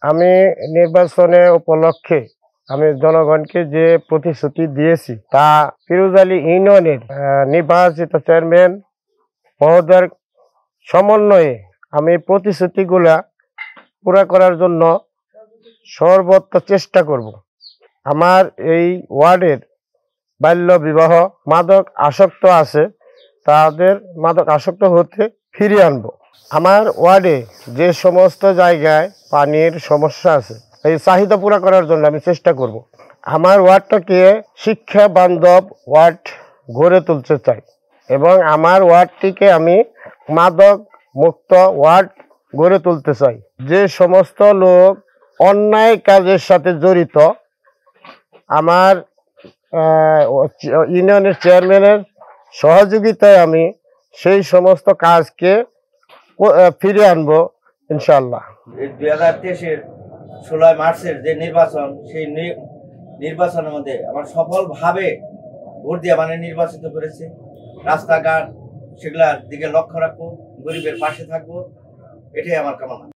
আমি নির্বাচনে উপলক্ষে আমি জনগণকে যে প্রতিশ্রুতি দিয়েছি তা ফিরোজআলী ইউনিয়নের নির্বাচিত চেয়ারম্যান মহোদয়ের সমন্বয়ে আমি প্রতিশ্রুতিগুলা পুরা করার জন্য সর্বোচ্চ চেষ্টা করব। আমার এই ওয়ার্ডের বাল্য বিবাহ মাদক আসক্ত আছে, তাদের মাদক আসক্ত হতে ফিরিয়ে আনবো। আমার ওয়ার্ডে যে সমস্ত জায়গায় পানির সমস্যা আছে এই চাহিদা পুরা করার জন্য আমি চেষ্টা করব। আমার ওয়ার্ডটাকে শিক্ষা বান্ধব ওয়ার্ড গড়ে তুলতে চাই এবং আমার ওয়ার্ডটিকে আমি মাদক মুক্ত ওয়ার্ড গড়ে তুলতে চাই। যে সমস্ত লোক অন্যায় কাজের সাথে জড়িত আমার ইউনিয়নের চেয়ারম্যানের সহযোগিতায় আমি সেই সমস্ত কাজকে ফিরিয়ে আনবো ইনশাআল্লাহ। 2023-এর 16 মার্চের যে নির্বাচন, সেই নির্বাচনের মধ্যে আমার সফলভাবে ভোট দিয়ে নির্বাচিত করেছে। রাস্তাঘাট সেগুলার দিকে লক্ষ্য রাখবো, গরিবের পাশে থাকবো, এটাই আমার কামনা।